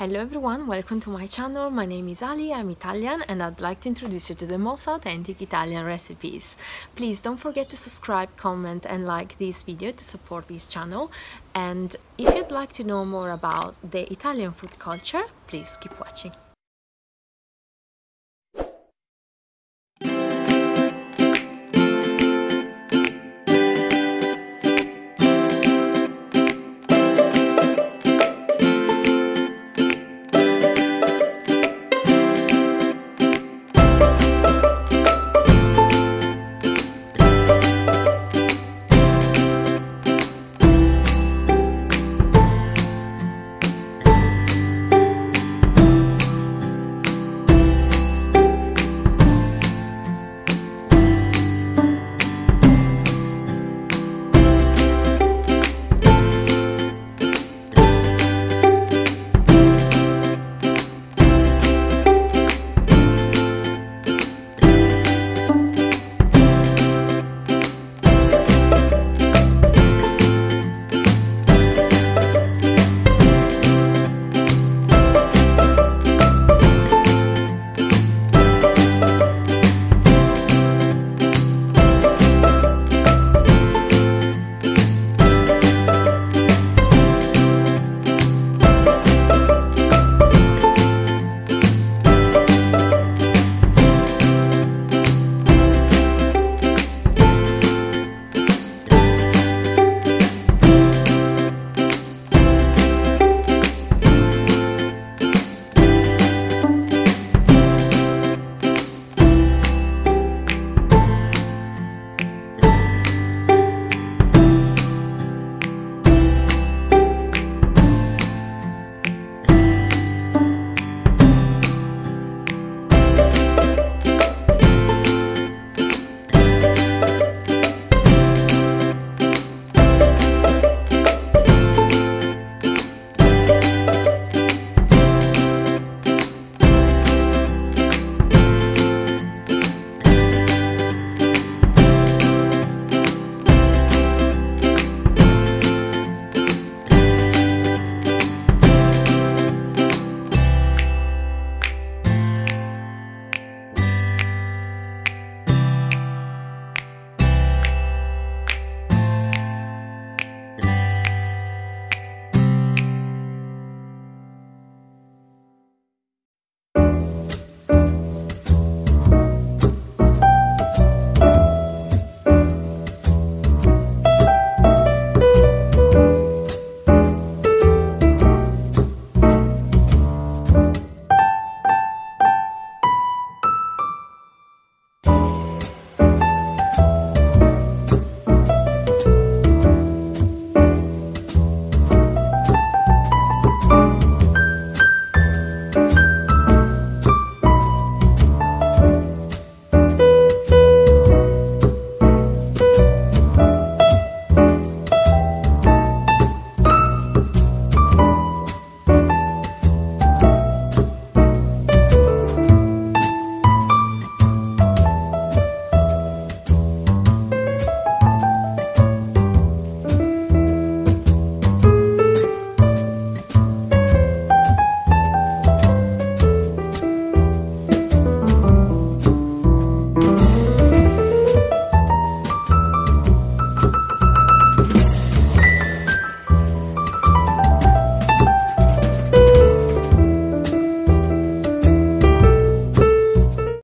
Hello everyone, welcome to my channel. My name is Ali, I'm Italian, and I'd like to introduce you to the most authentic Italian recipes. Please don't forget to subscribe, comment and like this video to support this channel. And if you'd like to know more about the Italian food culture, please keep watching.